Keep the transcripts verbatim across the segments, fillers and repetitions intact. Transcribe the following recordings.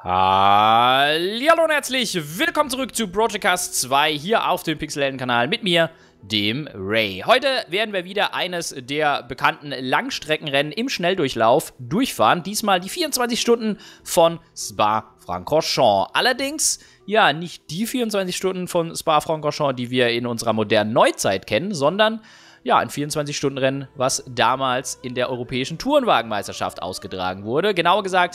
Hallo und herzlich willkommen zurück zu Project zwei hier auf dem Pixelhelden-Kanal mit mir, dem Ray. Heute werden wir wieder eines der bekannten Langstreckenrennen im Schnelldurchlauf durchfahren. Diesmal die vierundzwanzig Stunden von Spa-Francorchamps. Allerdings, ja, nicht die vierundzwanzig Stunden von Spa-Francorchamps, die wir in unserer modernen Neuzeit kennen, sondern ja, ein vierundzwanzig-Stunden-Rennen, was damals in der europäischen Tourenwagenmeisterschaft ausgetragen wurde. Genauer gesagt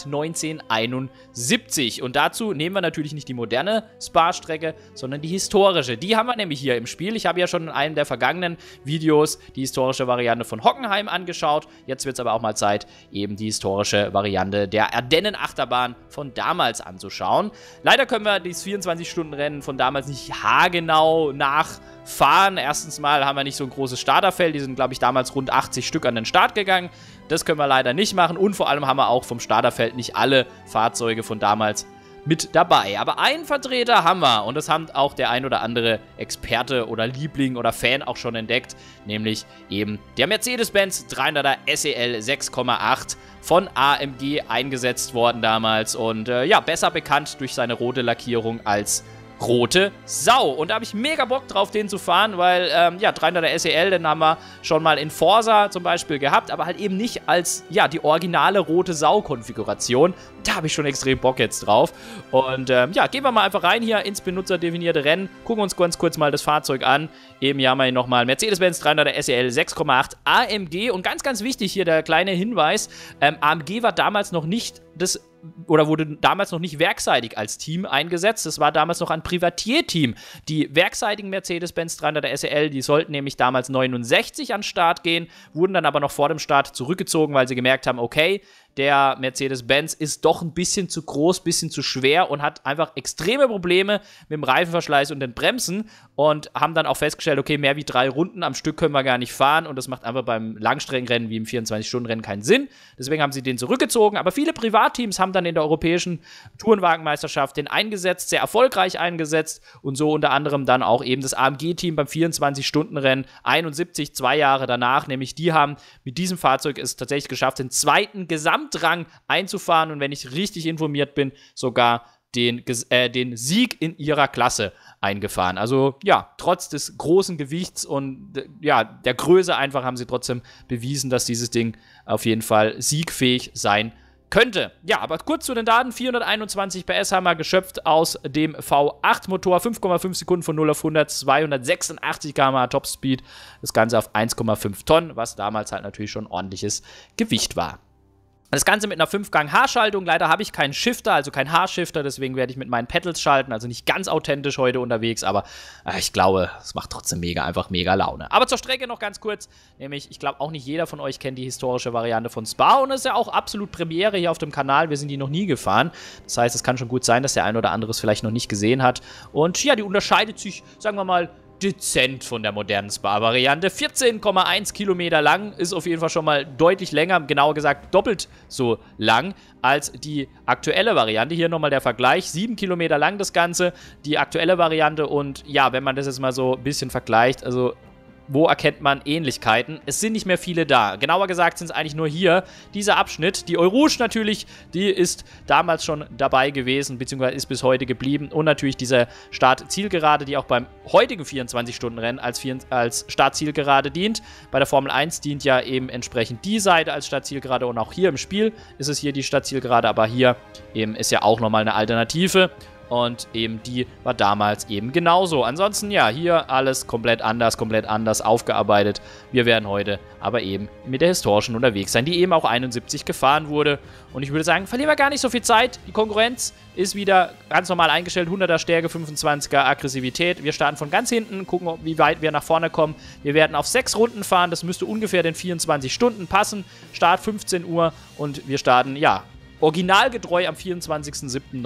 neunzehnhunderteinundsiebzig. Und dazu nehmen wir natürlich nicht die moderne Spa-Strecke, sondern die historische. Die haben wir nämlich hier im Spiel. Ich habe ja schon in einem der vergangenen Videos die historische Variante von Hockenheim angeschaut. Jetzt wird es aber auch mal Zeit, eben die historische Variante der Ardennen-Achterbahn von damals anzuschauen. Leider können wir dieses vierundzwanzig-Stunden-Rennen von damals nicht haargenau nachfahren. Erstens mal haben wir nicht so ein großes Start. Starterfeld. Die sind, glaube ich, damals rund achtzig Stück an den Start gegangen. Das können wir leider nicht machen. Und vor allem haben wir auch vom Starterfeld nicht alle Fahrzeuge von damals mit dabei. Aber einen Vertreter haben wir. Und das haben auch der ein oder andere Experte oder Liebling oder Fan auch schon entdeckt. Nämlich eben der Mercedes-Benz dreihunderter S E L sechs Komma acht von A M G eingesetzt worden damals. Und äh, ja, besser bekannt durch seine rote Lackierung als Rote Sau. Und da habe ich mega Bock drauf, den zu fahren, weil, ähm, ja, dreihunderter S E L, den haben wir schon mal in Forza zum Beispiel gehabt, aber halt eben nicht als, ja, die originale Rote Sau-Konfiguration. Da habe ich schon extrem Bock jetzt drauf. Und, ähm, ja, gehen wir mal einfach rein hier ins benutzerdefinierte Rennen, gucken uns ganz kurz mal das Fahrzeug an. Eben hier haben wir hier nochmal Mercedes-Benz dreihunderter S E L sechs Komma acht A M G. Und ganz, ganz wichtig hier der kleine Hinweis, ähm, A M G war damals noch nicht das oder wurde damals noch nicht werkseitig als Team eingesetzt. Das war damals noch ein Privatierteam. Die werkseitigen Mercedes-Benz dreihunderter S E L, die sollten nämlich damals neunundsechzig an den Start gehen, wurden dann aber noch vor dem Start zurückgezogen, weil sie gemerkt haben, okay, der Mercedes-Benz ist doch ein bisschen zu groß, ein bisschen zu schwer und hat einfach extreme Probleme mit dem Reifenverschleiß und den Bremsen und haben dann auch festgestellt, okay, mehr wie drei Runden am Stück können wir gar nicht fahren und das macht einfach beim Langstreckenrennen wie im vierundzwanzig-Stunden-Rennen keinen Sinn. Deswegen haben sie den zurückgezogen, aber viele Privatteams haben dann in der europäischen Tourenwagenmeisterschaft den eingesetzt, sehr erfolgreich eingesetzt und so unter anderem dann auch eben das A M G-Team beim vierundzwanzig-Stunden-Rennen einundsiebzig, zwei Jahre danach, nämlich die haben mit diesem Fahrzeug es tatsächlich geschafft, den zweiten Gesamt Rang einzufahren und wenn ich richtig informiert bin, sogar den, äh, den Sieg in ihrer Klasse eingefahren. Also ja, trotz des großen Gewichts und ja, der Größe einfach haben sie trotzdem bewiesen, dass dieses Ding auf jeden Fall siegfähig sein könnte. Ja, aber kurz zu den Daten. vierhunderteinundzwanzig P S haben wir geschöpft aus dem V acht Motor. fünf Komma fünf Sekunden von null auf hundert. zweihundertsechsundachtzig Kilometer pro Stunde Topspeed. Das Ganze auf eins Komma fünf Tonnen, was damals halt natürlich schon ordentliches Gewicht war. Das Ganze mit einer fünf Gang H-Schaltung. Leider habe ich keinen Shifter, also keinen H-Shifter, deswegen werde ich mit meinen Pedals schalten. Also nicht ganz authentisch heute unterwegs, aber äh, ich glaube, es macht trotzdem mega, einfach mega Laune. Aber zur Strecke noch ganz kurz, nämlich, ich glaube auch nicht jeder von euch kennt die historische Variante von Spa und es ist ja auch absolut Premiere hier auf dem Kanal. Wir sind die noch nie gefahren. Das heißt, es kann schon gut sein, dass der ein oder andere es vielleicht noch nicht gesehen hat. Und ja, die unterscheidet sich, sagen wir mal, dezent von der modernen Spa-Variante. vierzehn Komma eins Kilometer lang, ist auf jeden Fall schon mal deutlich länger, genauer gesagt doppelt so lang als die aktuelle Variante. Hier nochmal der Vergleich, sieben Kilometer lang das Ganze, die aktuelle Variante und ja, wenn man das jetzt mal so ein bisschen vergleicht, also wo erkennt man Ähnlichkeiten? Es sind nicht mehr viele da. Genauer gesagt sind es eigentlich nur hier, dieser Abschnitt. Die Eau Rouge natürlich, die ist damals schon dabei gewesen, beziehungsweise ist bis heute geblieben. Und natürlich diese Start-Zielgerade, die auch beim heutigen vierundzwanzig-Stunden-Rennen als, als Start-Zielgerade dient. Bei der Formel eins dient ja eben entsprechend die Seite als Start-Zielgerade und auch hier im Spiel ist es hier die Start-Zielgerade, aber hier eben ist ja auch nochmal eine Alternative. Und eben die war damals eben genauso. Ansonsten, ja, hier alles komplett anders, komplett anders aufgearbeitet. Wir werden heute aber eben mit der historischen unterwegs sein, die eben auch einundsiebzig gefahren wurde. Und ich würde sagen, verlieren wir gar nicht so viel Zeit. Die Konkurrenz ist wieder ganz normal eingestellt. hunderter Stärke, fünfundzwanziger Aggressivität. Wir starten von ganz hinten, gucken, wie weit wir nach vorne kommen. Wir werden auf sechs Runden fahren. Das müsste ungefähr den vierundzwanzig Stunden passen. Start fünfzehn Uhr und wir starten, ja, originalgetreu am vierundzwanzigsten siebten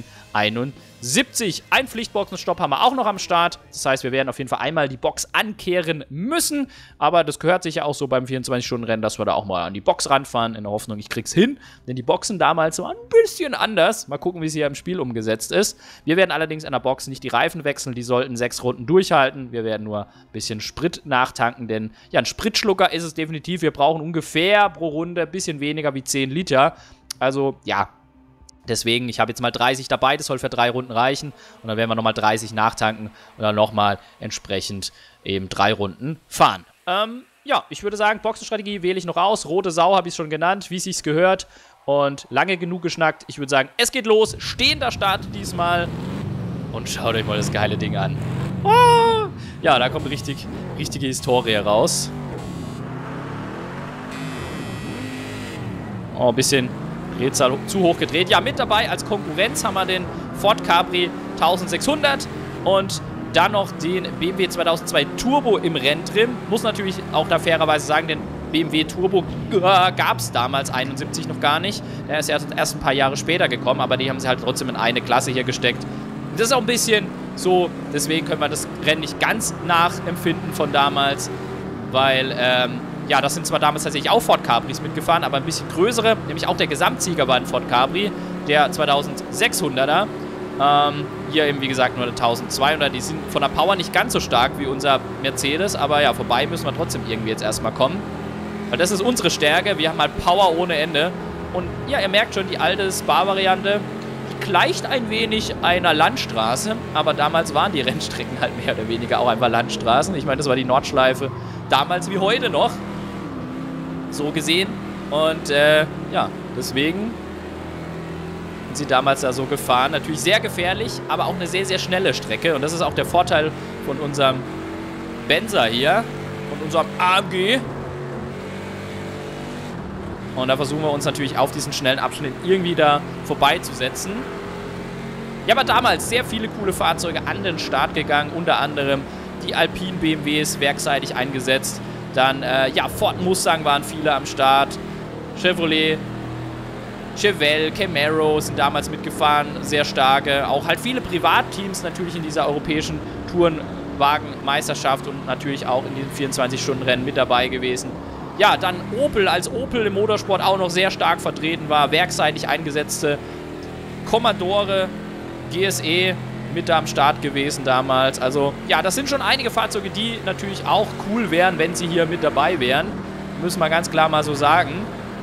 neunzehnhunderteinundsiebzig. Ein Pflichtboxenstopp haben wir auch noch am Start. Das heißt, wir werden auf jeden Fall einmal die Box ankehren müssen. Aber das gehört sich ja auch so beim vierundzwanzig-Stunden-Rennen, dass wir da auch mal an die Box ranfahren, in der Hoffnung, ich krieg's hin. Denn die Boxen damals waren ein bisschen anders. Mal gucken, wie sie hier im Spiel umgesetzt ist. Wir werden allerdings an der Box nicht die Reifen wechseln. Die sollten sechs Runden durchhalten. Wir werden nur ein bisschen Sprit nachtanken, denn ja, ein Spritschlucker ist es definitiv. Wir brauchen ungefähr pro Runde ein bisschen weniger wie zehn Liter. Also, ja, Deswegen, ich habe jetzt mal dreißig dabei, das soll für drei Runden reichen. Und dann werden wir nochmal dreißig nachtanken und dann nochmal entsprechend eben drei Runden fahren. Ähm, ja, ich würde sagen, Boxenstrategie wähle ich noch aus. Rote Sau habe ich schon genannt, wie es sich gehört. Und lange genug geschnackt. Ich würde sagen, es geht los. Stehender Start diesmal. Und schaut euch mal das geile Ding an. Oh! Ja, da kommt richtig, richtige Historie raus. Oh, ein bisschen Drehzahl zu hoch gedreht. Ja, mit dabei als Konkurrenz haben wir den Ford Capri eintausendsechshundert und dann noch den B M W zweitausendzwei Turbo im Rennen drin. Muss natürlich auch da fairerweise sagen, den B M W Turbo äh, gab es damals einundsiebzig noch gar nicht. Der ist erst, erst ein paar Jahre später gekommen, aber die haben sie halt trotzdem in eine Klasse hier gesteckt. Das ist auch ein bisschen so, deswegen können wir das Rennen nicht ganz nachempfinden von damals, weil, ähm, ja, das sind zwar damals tatsächlich auch Ford Capris mitgefahren, aber ein bisschen größere, nämlich auch der Gesamtsieger war ein Ford Capri, der zweitausendsechshunderter. Ähm, hier eben, wie gesagt, nur der eintausendzweihundert. Die sind von der Power nicht ganz so stark wie unser Mercedes, aber ja, vorbei müssen wir trotzdem irgendwie jetzt erstmal kommen. Weil das ist unsere Stärke, wir haben halt Power ohne Ende. Und ja, ihr merkt schon, die alte Spa-Variante, die gleicht ein wenig einer Landstraße, aber damals waren die Rennstrecken halt mehr oder weniger auch einfach Landstraßen. Ich meine, das war die Nordschleife damals wie heute noch, so gesehen. Und äh, ja, deswegen sind sie damals da so gefahren. Natürlich sehr gefährlich, aber auch eine sehr, sehr schnelle Strecke. Und das ist auch der Vorteil von unserem Benzer hier, von unserem A M G. Und da versuchen wir uns natürlich auf diesen schnellen Abschnitt irgendwie da vorbeizusetzen. Ja, aber damals sehr viele coole Fahrzeuge an den Start gegangen. Unter anderem die Alpine B M Ws werkseitig eingesetzt. Dann, äh, ja, Ford Mustang waren viele am Start. Chevrolet, Chevelle, Camaro sind damals mitgefahren. Sehr starke. Auch halt viele Privatteams natürlich in dieser europäischen Tourenwagenmeisterschaft und natürlich auch in diesen vierundzwanzig-Stunden-Rennen mit dabei gewesen. Ja, dann Opel, als Opel im Motorsport auch noch sehr stark vertreten war, werkseitig eingesetzte Commodore, G S E mit da am Start gewesen damals. Also ja, das sind schon einige Fahrzeuge, die natürlich auch cool wären, wenn sie hier mit dabei wären. Müssen wir ganz klar mal so sagen.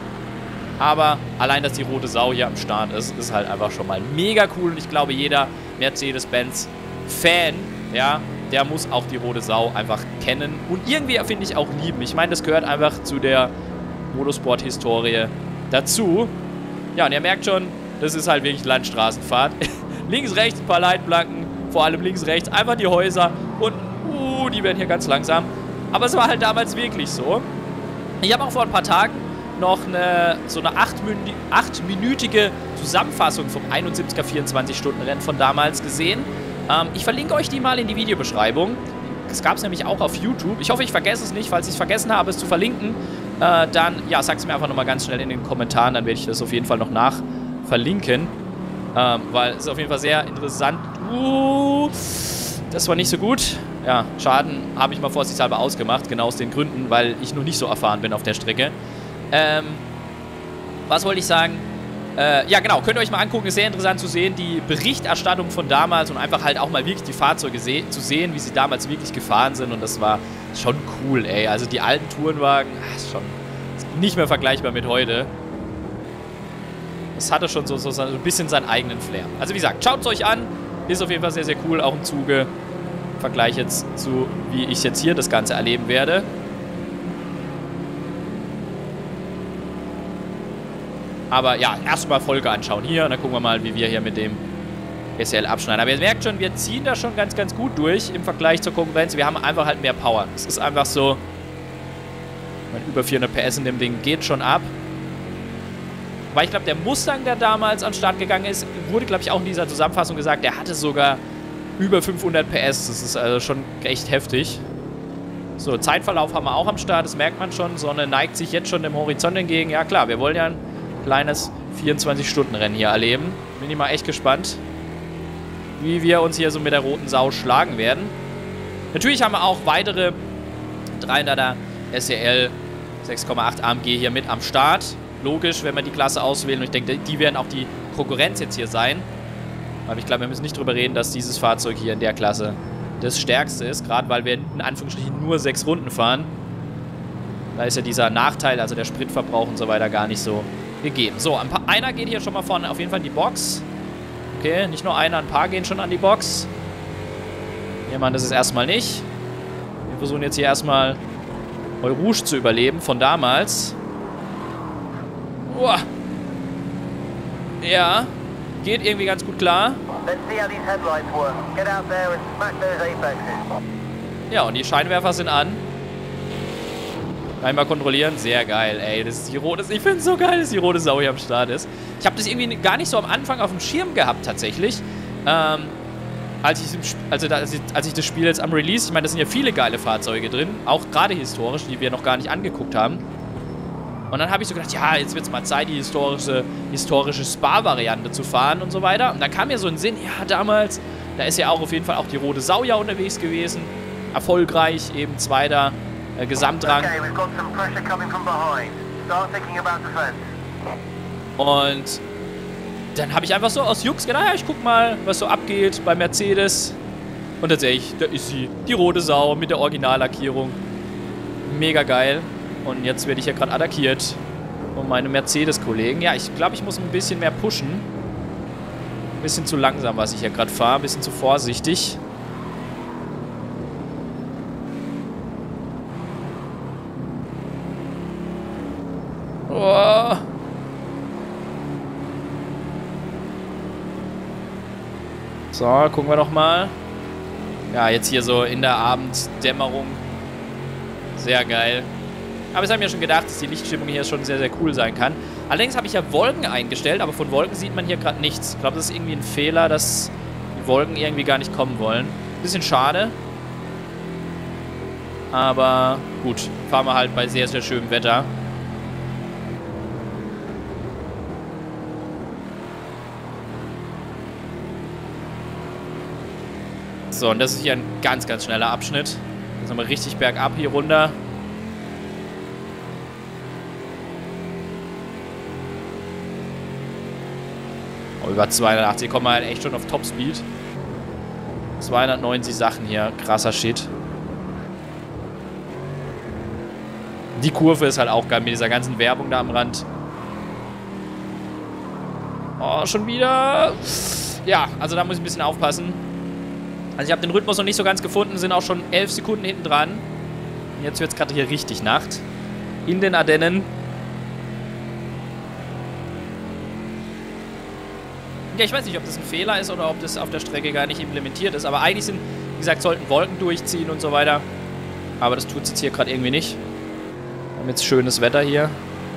Aber allein, dass die rote Sau hier am Start ist, ist halt einfach schon mal mega cool. Und ich glaube, jeder Mercedes-Benz-Fan, ja, der muss auch die rote Sau einfach kennen und irgendwie, finde ich, auch lieben. Ich meine, das gehört einfach zu der Motorsport-Historie dazu. Ja, und ihr merkt schon, das ist halt wirklich Landstraßenfahrt. Links, rechts ein paar Leitplanken, vor allem links, rechts einfach die Häuser und, uh, die werden hier ganz langsam. Aber es war halt damals wirklich so. Ich habe auch vor ein paar Tagen noch eine, so eine achtminütige Zusammenfassung vom einundsiebziger vierundzwanzig-Stunden-Rennen von damals gesehen. Ähm, ich verlinke euch die mal in die Videobeschreibung. Das gab es nämlich auch auf YouTube. Ich hoffe, ich vergesse es nicht. Falls ich es vergessen habe, es zu verlinken, äh, dann, ja, sagt es mir einfach nochmal ganz schnell in den Kommentaren. Dann werde ich das auf jeden Fall noch nachverlinken. Ähm, weil es ist auf jeden Fall sehr interessant. Uh, das war nicht so gut. Ja, Schaden habe ich mal vorsichtshalber ausgemacht. Genau aus den Gründen, weil ich noch nicht so erfahren bin auf der Strecke. Ähm, was wollte ich sagen? Äh, ja, genau, könnt ihr euch mal angucken, ist sehr interessant zu sehen, die Berichterstattung von damals und einfach halt auch mal wirklich die Fahrzeuge se zu sehen, wie sie damals wirklich gefahren sind und das war schon cool, ey. Also die alten Tourenwagen, ach, ist schon ist nicht mehr vergleichbar mit heute. Das hatte schon so, so, so ein bisschen seinen eigenen Flair. Also wie gesagt, schaut es euch an, ist auf jeden Fall sehr, sehr cool, auch im Zuge, im Vergleich jetzt zu, wie ich jetzt hier das Ganze erleben werde. Aber ja, erstmal Folge anschauen hier und dann gucken wir mal, wie wir hier mit dem S L abschneiden. Aber ihr merkt schon, wir ziehen da schon ganz, ganz gut durch im Vergleich zur Konkurrenz. Wir haben einfach halt mehr Power. Es ist einfach so, über vierhundert P S in dem Ding geht schon ab. Weil ich glaube, der Mustang, der damals an den Start gegangen ist, wurde, glaube ich, auch in dieser Zusammenfassung gesagt, der hatte sogar über fünfhundert P S. Das ist also schon echt heftig. So, Zeitverlauf haben wir auch am Start, das merkt man schon. Sonne neigt sich jetzt schon dem Horizont entgegen. Ja klar, wir wollen ja ein kleines vierundzwanzig-Stunden-Rennen hier erleben. Bin ich mal echt gespannt, wie wir uns hier so mit der roten Sau schlagen werden. Natürlich haben wir auch weitere dreihunderter S E L sechs Komma acht A M G hier mit am Start. Logisch, wenn wir die Klasse auswählen. Und ich denke, die werden auch die Konkurrenz jetzt hier sein. Aber ich glaube, wir müssen nicht drüber reden, dass dieses Fahrzeug hier in der Klasse das stärkste ist. Gerade weil wir in Anführungsstrichen nur sechs Runden fahren. Da ist ja dieser Nachteil, also der Spritverbrauch und so weiter, gar nicht so gegeben. So, ein paar, einer geht hier schon mal vorne auf jeden Fall in die Box. Okay, nicht nur einer, ein paar gehen schon an die Box. Wir machen das jetzt erstmal nicht. Wir versuchen jetzt hier erstmal Eau Rouge zu überleben von damals. Uah. Ja, geht irgendwie ganz gut klar. Ja, und die Scheinwerfer sind an. Einmal kontrollieren. Sehr geil, ey. Das ist die rote. Ich finde es so geil, dass die rote Sau hier am Start ist. Ich habe das irgendwie gar nicht so am Anfang auf dem Schirm gehabt, tatsächlich. Ähm, als ich, also da, als, ich, als ich das Spiel jetzt am Release, ich meine, da sind ja viele geile Fahrzeuge drin. Auch gerade historisch, die wir noch gar nicht angeguckt haben. Und dann habe ich so gedacht, ja, jetzt wird es mal Zeit, die historische, historische Spa-Variante zu fahren und so weiter. Und dann kam mir so ein Sinn, ja, damals, da ist ja auch auf jeden Fall auch die rote Sau ja unterwegs gewesen. Erfolgreich, eben Zweiter. Äh, Gesamtrang. Und dann habe ich einfach so aus Jux gedacht, ja, ich guck mal, was so abgeht bei Mercedes. Und tatsächlich, da ist sie. Die rote Sau mit der Originallackierung. Mega geil. Und jetzt werde ich ja gerade attackiert von meinem Mercedes-Kollegen. Ja, ich glaube, ich muss ein bisschen mehr pushen. Ein bisschen zu langsam, was ich hier gerade fahre. Ein bisschen zu vorsichtig. Oh. So, gucken wir doch mal. Ja, jetzt hier so in der Abenddämmerung. Sehr geil. Aber ich habe mir schon gedacht, dass die Lichtstimmung hier schon sehr, sehr cool sein kann. Allerdings habe ich ja Wolken eingestellt, aber von Wolken sieht man hier gerade nichts. Ich glaube, das ist irgendwie ein Fehler, dass die Wolken irgendwie gar nicht kommen wollen. Bisschen schade. Aber gut, fahren wir halt bei sehr, sehr schönem Wetter. So, und das ist hier ein ganz, ganz schneller Abschnitt. Jetzt nochmal richtig bergab hier runter. Oh, über zweihundertachtzig kommen wir halt echt schon auf Topspeed. zweihundertneunzig Sachen hier. Krasser Shit. Die Kurve ist halt auch geil mit dieser ganzen Werbung da am Rand. Oh, schon wieder. Ja, also da muss ich ein bisschen aufpassen. Also ich habe den Rhythmus noch nicht so ganz gefunden, sind auch schon elf Sekunden hinten dran. Und jetzt wird es gerade hier richtig Nacht. In den Ardennen. Ja, ich weiß nicht, ob das ein Fehler ist oder ob das auf der Strecke gar nicht implementiert ist. Aber eigentlich sind, wie gesagt, sollten Wolken durchziehen und so weiter. Aber das tut es jetzt hier gerade irgendwie nicht. Wir haben jetzt schönes Wetter hier.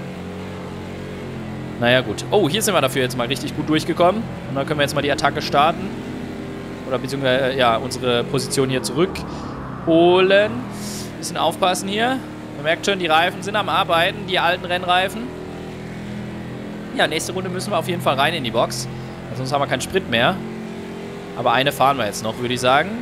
Naja, gut. Oh, hier sind wir dafür jetzt mal richtig gut durchgekommen. Und dann können wir jetzt mal die Attacke starten. Oder beziehungsweise, ja, unsere Position hier zurückholen. Bisschen aufpassen hier. Man merkt schon, die Reifen sind am Arbeiten, die alten Rennreifen. Ja, nächste Runde müssen wir auf jeden Fall rein in die Box. Sonst haben wir keinen Sprit mehr. Aber eine fahren wir jetzt noch, würde ich sagen.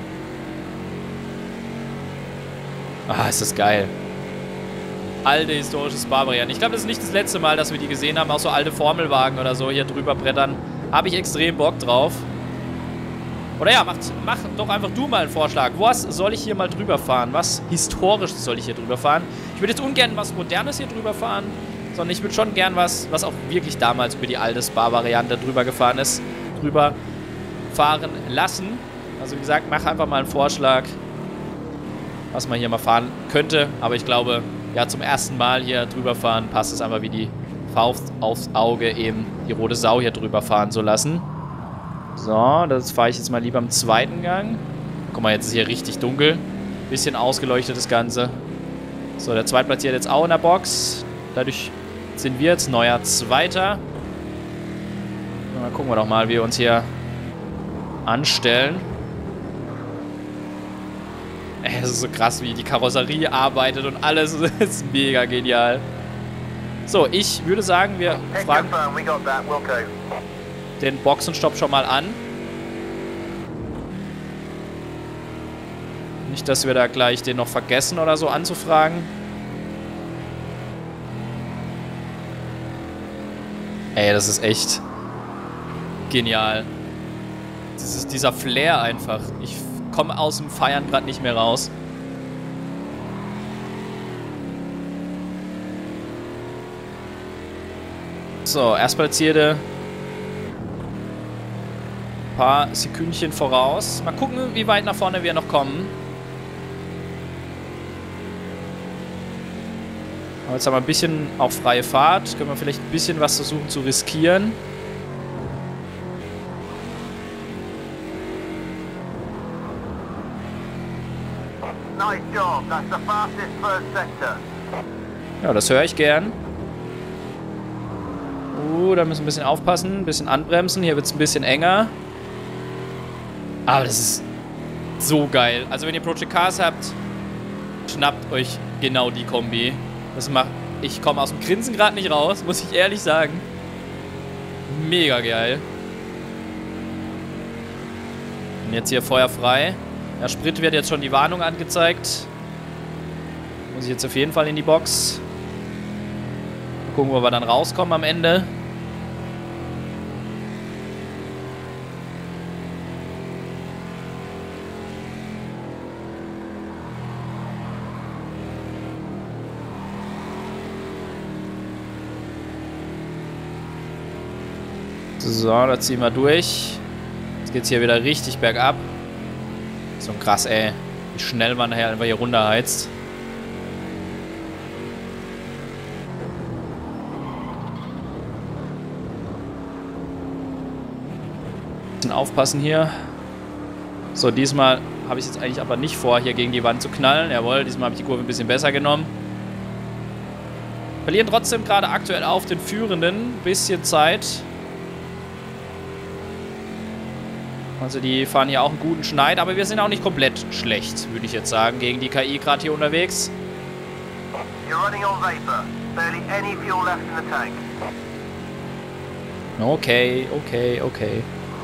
Ah, ist das geil. Alte historische Spa-Variante. Ich glaube, das ist nicht das letzte Mal, dass wir die gesehen haben. Auch so alte Formelwagen oder so hier drüber brettern. Habe ich extrem Bock drauf. Oder ja, mach, mach doch einfach du mal einen Vorschlag. Was soll ich hier mal drüber fahren? Was Historisches soll ich hier drüber fahren? Ich würde jetzt ungern was Modernes hier drüber fahren, sondern ich würde schon gern was, was auch wirklich damals über die alte Spa-Variante drüber gefahren ist, drüber fahren lassen. Also wie gesagt, mach einfach mal einen Vorschlag, was man hier mal fahren könnte. Aber ich glaube, ja, zum ersten Mal hier drüber fahren, passt es einfach wie die Faust aufs Auge, eben die rote Sau hier drüber fahren zu lassen. So, das fahre ich jetzt mal lieber im zweiten Gang. Guck mal, jetzt ist hier richtig dunkel. Bisschen ausgeleuchtet das Ganze. So, der Zweitplatzierte jetzt auch in der Box. Dadurch sind wir jetzt neuer Zweiter. Und dann gucken wir doch mal, wie wir uns hier anstellen. Ey, das ist so krass, wie die Karosserie arbeitet und alles. Das ist mega genial. So, ich würde sagen, wir fragen den Boxenstopp schon mal an. Nicht, dass wir da gleich den noch vergessen oder so anzufragen. Ey, das ist echt genial. Dieses, dieser Flair einfach. Ich komme aus dem Feiern gerade nicht mehr raus. So, Erstplatzierte. Ein paar Sekündchen voraus. Mal gucken, wie weit nach vorne wir noch kommen. Aber jetzt haben wir ein bisschen auch freie Fahrt. Können wir vielleicht ein bisschen was versuchen zu riskieren. Nice job. That's the fastest first sector. Ja, das höre ich gern. Uh, da müssen wir ein bisschen aufpassen, ein bisschen anbremsen. Hier wird es ein bisschen enger. Aber das ist so geil. Also wenn ihr Project Cars habt, schnappt euch genau die Kombi. Das macht... Ich komme aus dem Grinsen gerade nicht raus, muss ich ehrlich sagen. Mega geil. Und jetzt hier feuerfrei. Ja, Sprit wird jetzt schon die Warnung angezeigt. Muss ich jetzt auf jeden Fall in die Box. Mal gucken, wo wir dann rauskommen am Ende. So, da ziehen wir durch. Jetzt geht's hier wieder richtig bergab. So krass, ey. Wie schnell man nachher einfach hier runterheizt. Bisschen aufpassen hier. So, diesmal habe ich jetzt eigentlich aber nicht vor, hier gegen die Wand zu knallen. Jawohl, diesmal habe ich die Kurve ein bisschen besser genommen. Verlieren trotzdem gerade aktuell auf den Führenden. Bisschen Zeit. Also die fahren hier auch einen guten Schneid, aber wir sind auch nicht komplett schlecht, würde ich jetzt sagen, gegen die K I gerade hier unterwegs. Okay, okay, okay.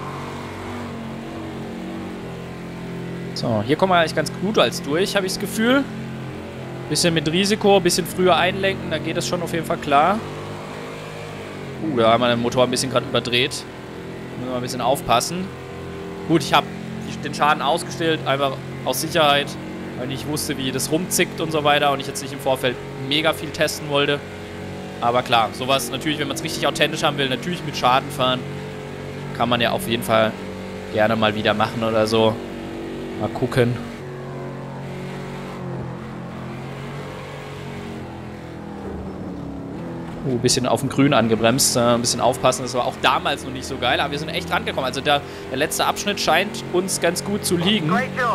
So, hier kommen wir eigentlich ganz gut als durch, habe ich das Gefühl. Bisschen mit Risiko, bisschen früher einlenken, dann geht das schon auf jeden Fall klar. Uh, da haben wir den Motor ein bisschen gerade überdreht. Müssen wir ein bisschen aufpassen. Gut, ich habe den Schaden ausgestellt, einfach aus Sicherheit, weil ich wusste, wie das rumzickt und so weiter und ich jetzt nicht im Vorfeld mega viel testen wollte. Aber klar, sowas natürlich, wenn man es richtig authentisch haben will, natürlich mit Schaden fahren, kann man ja auf jeden Fall gerne mal wieder machen oder so. Mal gucken. Uh, ein bisschen auf dem Grün angebremst, äh, ein bisschen aufpassen, das war auch damals noch nicht so geil, aber wir sind echt rangekommen. Also der, der letzte Abschnitt scheint uns ganz gut zu liegen.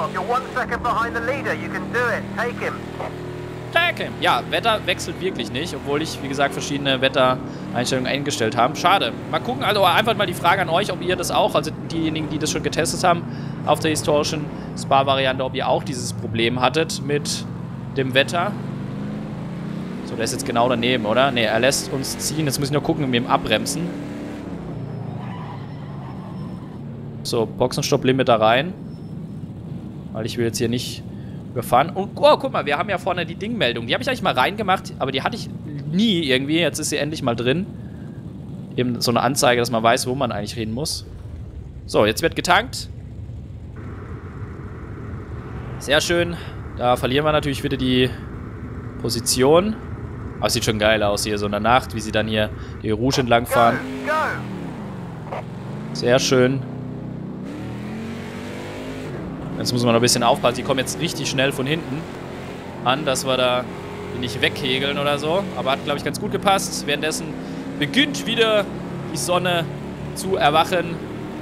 Take him. Ja, Wetter wechselt wirklich nicht, obwohl ich, wie gesagt, verschiedene Wettereinstellungen eingestellt habe. Schade. Mal gucken, also einfach mal die Frage an euch, ob ihr das auch, also diejenigen, die das schon getestet haben, auf der historischen Spa-Variante, ob ihr auch dieses Problem hattet mit dem Wetter. So, der ist jetzt genau daneben, oder? Ne, er lässt uns ziehen. Jetzt muss ich nur gucken, mit dem Abbremsen. So, Boxenstopp-Limiter rein. Weil ich will jetzt hier nicht überfahren. Und, oh, guck mal, wir haben ja vorne die Dingmeldung. Die habe ich eigentlich mal reingemacht, aber die hatte ich nie irgendwie. Jetzt ist sie endlich mal drin. Eben so eine Anzeige, dass man weiß, wo man eigentlich hin muss. So, jetzt wird getankt. Sehr schön. Da verlieren wir natürlich wieder die Position. Aber es sieht schon geil aus hier, so in der Nacht, wie sie dann hier die Rouge entlang fahren. Sehr schön. Jetzt muss man noch ein bisschen aufpassen. Die kommen jetzt richtig schnell von hinten an, dass wir da nicht wegkegeln oder so. Aber hat, glaube ich, ganz gut gepasst. Währenddessen beginnt wieder die Sonne zu erwachen.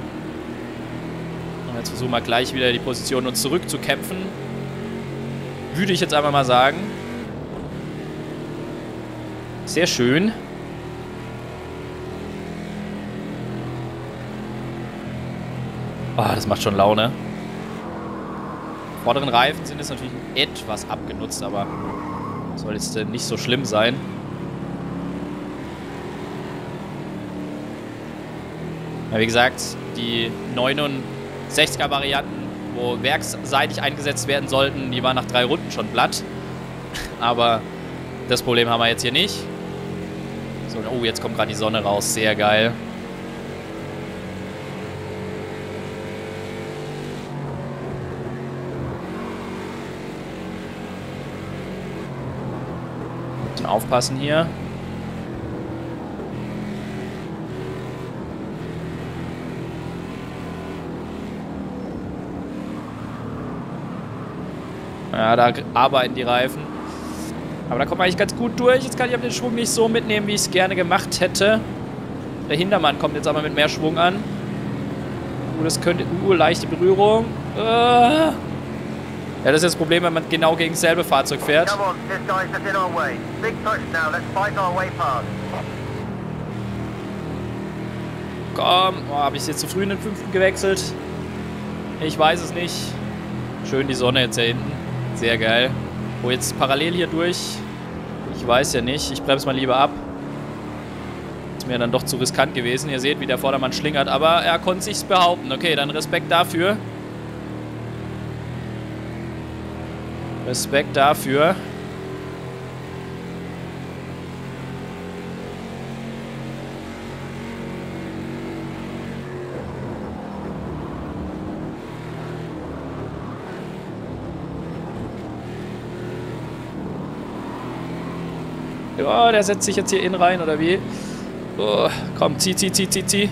Und jetzt versuchen wir gleich wieder die Position uns zurückzukämpfen. Würde ich jetzt einfach mal sagen. Sehr schön. Oh, das macht schon Laune. Vorderen Reifen sind jetzt natürlich etwas abgenutzt, aber soll jetzt nicht so schlimm sein. Ja, wie gesagt, die neunundsechziger Varianten, wo werksseitig eingesetzt werden sollten, die waren nach drei Runden schon platt. Aber das Problem haben wir jetzt hier nicht. So, oh, jetzt kommt gerade die Sonne raus. Sehr geil. Müssen aufpassen hier. Ja, da arbeiten die Reifen. Aber da kommt man eigentlich ganz gut durch. Jetzt kann ich aber den Schwung nicht so mitnehmen, wie ich es gerne gemacht hätte. Der Hintermann kommt jetzt aber mit mehr Schwung an. Uh, das könnte... Uh, leichte Berührung. Uh. Ja, das ist das Problem, wenn man genau gegen dasselbe Fahrzeug fährt. Come on, this guy's just in our way. Big push now, let's fight our way past. Komm. Oh, habe ich jetzt zu früh in den fünften gewechselt? Ich weiß es nicht. Schön die Sonne jetzt da hinten. Sehr geil. Oh, jetzt parallel hier durch. Ich weiß ja nicht. Ich bremse mal lieber ab. Ist mir dann doch zu riskant gewesen. Ihr seht, wie der Vordermann schlingert. Aber er konnte sich's behaupten. Okay, dann Respekt dafür. Respekt dafür. Ja, der setzt sich jetzt hier in rein, oder wie? Oh, komm, zieh, zieh, zieh, zieh, zieh.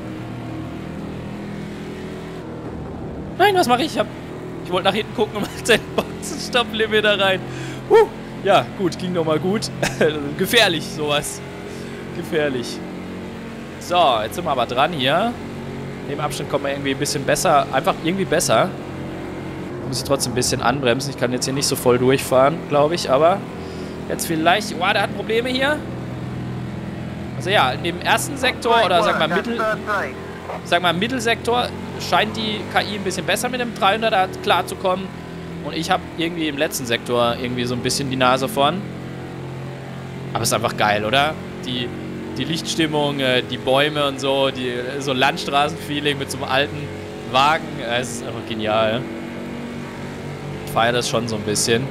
Nein, was mache ich? Ich, hab, ich wollte nach hinten gucken und mache den Boxenstopp-Limiter rein. Uh, ja, gut, ging doch mal gut. Gefährlich, sowas. Gefährlich. So, jetzt sind wir aber dran hier. In dem Abschnitt kommen wir irgendwie ein bisschen besser. Einfach irgendwie besser. Muss ich trotzdem ein bisschen anbremsen. Ich kann jetzt hier nicht so voll durchfahren, glaube ich, aber... Jetzt vielleicht... Wow, der hat Probleme hier. Also ja, in dem ersten Sektor oder sag mal Mittel... Sag mal Mittelsektor scheint die K I ein bisschen besser mit dem dreihunderter klarzukommen. Und ich habe irgendwie im letzten Sektor irgendwie so ein bisschen die Nase vorn. Aber ist einfach geil, oder? Die, die Lichtstimmung, die Bäume und so, die, so Landstraßenfeeling mit so einem alten Wagen. Es ist einfach genial. Ich feiere das schon so ein bisschen.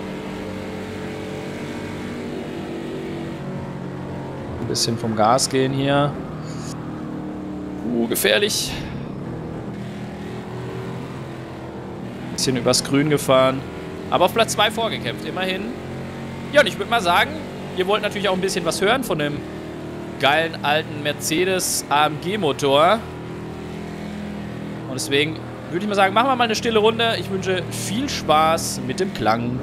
Ein bisschen vom Gas gehen hier. Uh, gefährlich. Ein bisschen übers Grün gefahren. Aber auf Platz zwei vorgekämpft, immerhin. Ja, und ich würde mal sagen, ihr wollt natürlich auch ein bisschen was hören von dem geilen alten Mercedes A M G-Motor. Und deswegen würde ich mal sagen, machen wir mal eine stille Runde. Ich wünsche viel Spaß mit dem Klang.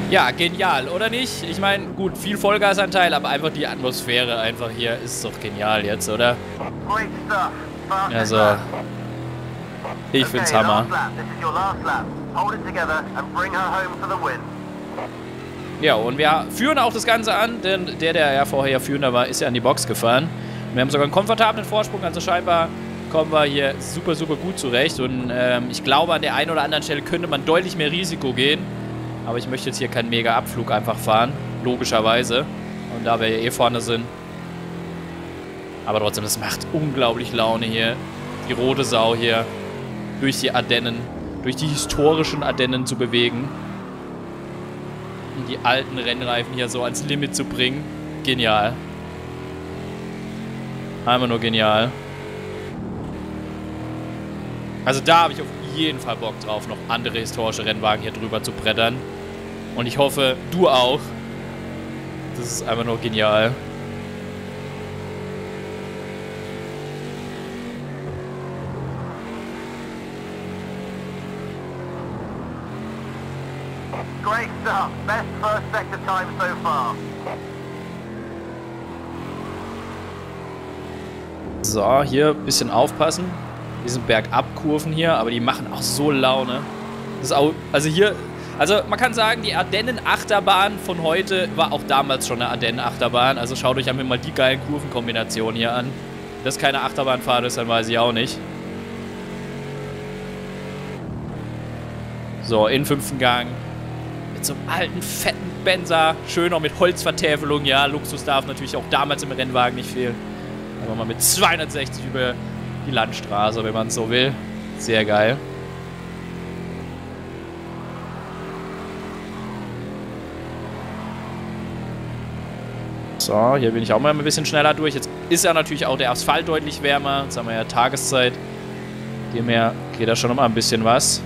Ja, genial, oder nicht? Ich meine, gut, viel Vollgasanteil, aber einfach die Atmosphäre einfach hier ist doch genial jetzt, oder? Great stuff. Fastest Also, lap. ich Okay, find's Hammer. last lap. This is your last lap. Hold it together and bring her home for the win. Ja, und wir führen auch das Ganze an, denn der, der ja vorher Führender war, ist ja an die Box gefahren. Wir haben sogar einen komfortablen Vorsprung, also scheinbar kommen wir hier super, super gut zurecht. Und ähm, ich glaube, an der einen oder anderen Stelle könnte man deutlich mehr Risiko gehen. Aber ich möchte jetzt hier keinen Mega-Abflug einfach fahren, logischerweise. Und da wir ja eh vorne sind. Aber trotzdem, das macht unglaublich Laune hier. Die rote Sau hier durch die Ardennen, durch die historischen Ardennen zu bewegen. Und die alten Rennreifen hier so ans Limit zu bringen. Genial. Einfach nur genial. Also da habe ich auf jeden Fall Bock drauf, noch andere historische Rennwagen hier drüber zu brettern. Und ich hoffe, du auch. Das ist einfach nur genial. Great stuff. Best first sector time so far. So, hier ein bisschen aufpassen. Diesen Bergabkurven hier, aber die machen auch so Laune. Das ist auch, also hier, also man kann sagen, die Ardennen-Achterbahn von heute war auch damals schon eine Ardennen-Achterbahn. Also schaut euch einfach mal die geilen Kurvenkombinationen hier an. Wenn das keine Achterbahnfahrt ist, dann weiß ich auch nicht. So, in fünften Gang. Mit so einem alten, fetten Benzer. Schön auch mit Holzvertäfelung. Ja, Luxus darf natürlich auch damals im Rennwagen nicht fehlen. Aber mal mit zweihundertsechzig über die Landstraße, wenn man es so will. Sehr geil. So, hier bin ich auch mal ein bisschen schneller durch. Jetzt ist ja natürlich auch der Asphalt deutlich wärmer. Jetzt haben wir ja Tageszeit. Demher geht da schon noch mal ein bisschen was.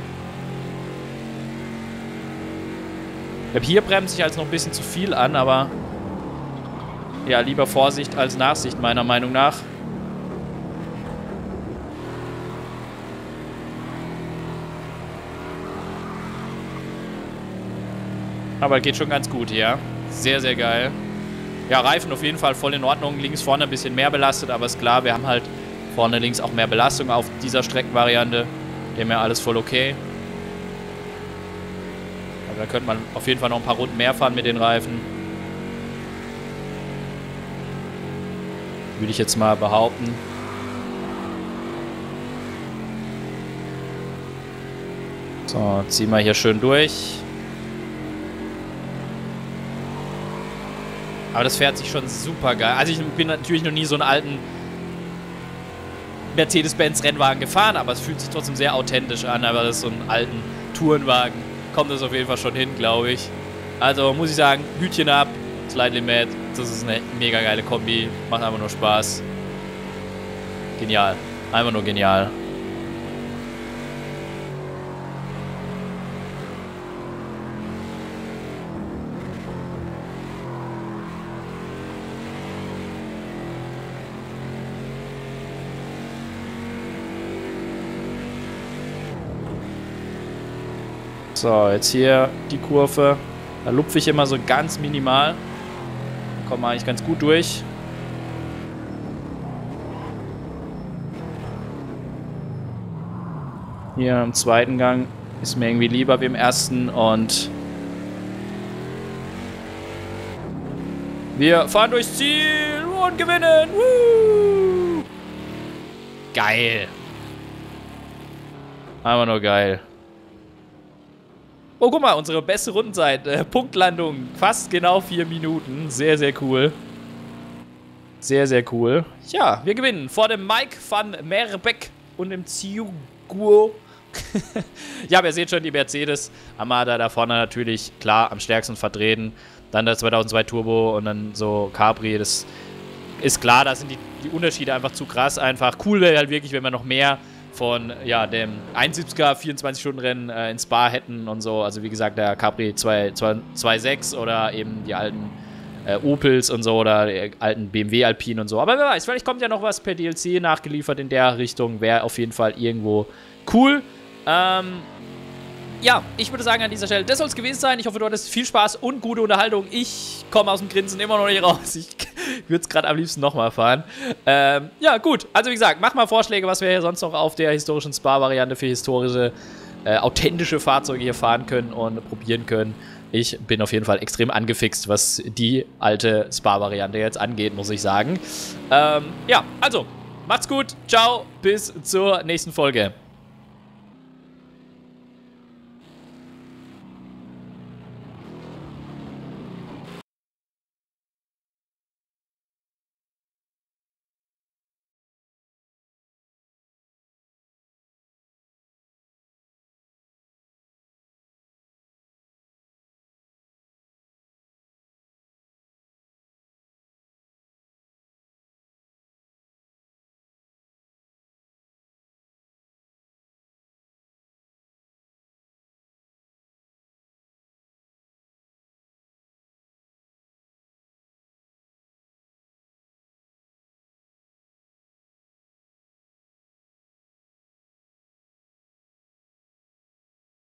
Ich glaube, hier bremse ich als noch ein bisschen zu viel an, aber ja, lieber Vorsicht als Nachsicht, meiner Meinung nach. Aber geht schon ganz gut hier. Sehr, sehr geil. Ja, Reifen auf jeden Fall voll in Ordnung. Links vorne ein bisschen mehr belastet, aber ist klar, wir haben halt vorne links auch mehr Belastung auf dieser Streckenvariante. Dem ja alles voll okay. Aber da könnte man auf jeden Fall noch ein paar Runden mehr fahren mit den Reifen. Würde ich jetzt mal behaupten. So, ziehen wir hier schön durch. Aber das fährt sich schon super geil. Also ich bin natürlich noch nie so einen alten Mercedes-Benz-Rennwagen gefahren, aber es fühlt sich trotzdem sehr authentisch an. Aber das ist so einen alten Tourenwagen. Kommt das auf jeden Fall schon hin, glaube ich. Also muss ich sagen, Hütchen ab, Slightly Mad. Das ist eine mega geile Kombi. Macht einfach nur Spaß. Genial. Einfach nur genial. So, jetzt hier die Kurve. Da lupfe ich immer so ganz minimal. Da kommen wir eigentlich ganz gut durch. Hier im zweiten Gang ist mir irgendwie lieber wie im ersten und wir fahren durchs Ziel und gewinnen. Woo! Geil. Einfach nur geil. Oh, guck mal, unsere beste Rundenzeit. Äh, Punktlandung. Fast genau vier Minuten. Sehr, sehr cool. Sehr, sehr cool. Ja, wir gewinnen vor dem Mike van Merbeek und dem Ciuguo. Ja, aber ihr seht schon, die Mercedes Armada da vorne natürlich, klar, am stärksten vertreten. Dann der zweitausendzwei Turbo und dann so Capri. Das ist klar, da sind die, die Unterschiede einfach zu krass einfach. Cool wäre halt wirklich, wenn wir noch mehr von ja, dem einundsiebziger vierundzwanzig-Stunden-Rennen äh, in Spa hätten und so. Also wie gesagt, der Capri zwei Komma sechs oder eben die alten äh, Opels und so oder die alten B M W Alpine und so. Aber wer weiß, vielleicht kommt ja noch was per D L C nachgeliefert in der Richtung. Wäre auf jeden Fall irgendwo cool. Ähm, ja, ich würde sagen an dieser Stelle, das soll es gewesen sein. Ich hoffe, du hattest viel Spaß und gute Unterhaltung. Ich komme aus dem Grinsen immer noch nicht raus. Ich würde es gerade am liebsten nochmal fahren. Ähm, ja, gut. Also wie gesagt, mach mal Vorschläge, was wir hier sonst noch auf der historischen Spa-Variante für historische, äh, authentische Fahrzeuge hier fahren können und probieren können. Ich bin auf jeden Fall extrem angefixt, was die alte Spa-Variante jetzt angeht, muss ich sagen. Ähm, ja, also, macht's gut. Ciao, bis zur nächsten Folge.